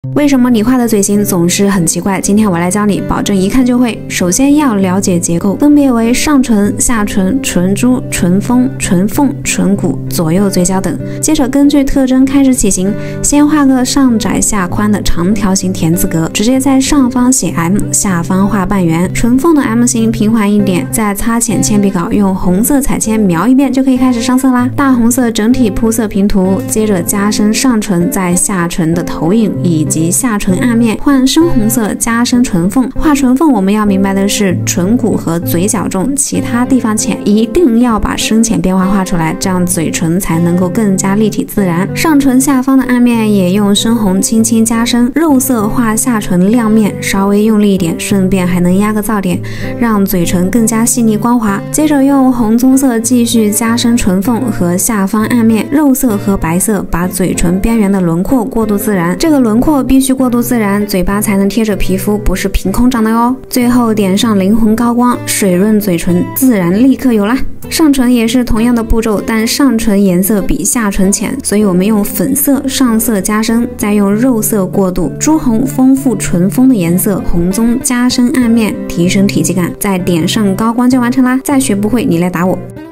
为什么你画的嘴型总是很奇怪？今天我来教你，保证一看就会。首先要了解结构，分别为上唇、下唇、唇珠、唇峰、唇缝、唇骨、左右嘴角等。接着根据特征开始起形，先画个上窄下宽的长条形田字格，直接在上方写 M， 下方画半圆。唇缝的 M 型平缓一点，再擦浅铅笔稿，用红色彩铅描一遍就可以开始上色啦。大红色整体铺色平涂，接着加深上唇在下唇的投影以及下唇暗面，换深红色加深唇缝。画唇缝我们要明白的是唇骨和嘴角重，其他地方浅，一定要把深浅变化画出来，这样嘴唇才能够更加立体自然。上唇下方的暗面也用深红轻轻加深，肉色画下唇亮面，稍微用力一点，顺便还能压个噪点，让嘴唇更加细腻光滑。接着用红棕色继续加深唇缝和下方暗面，肉色和白色把嘴唇边缘的轮廓过渡自然，这个轮廓必须过渡自然，嘴巴才能贴着皮肤，不是凭空长的哟。最后点上灵魂高光，水润嘴唇，自然立刻有啦。上唇也是同样的步骤，但上唇颜色比下唇浅，所以我们用粉色上色加深，再用肉色过渡，朱红丰富唇峰的颜色，红棕加深暗面，提升体积感，再点上高光就完成啦。再学不会你来打我。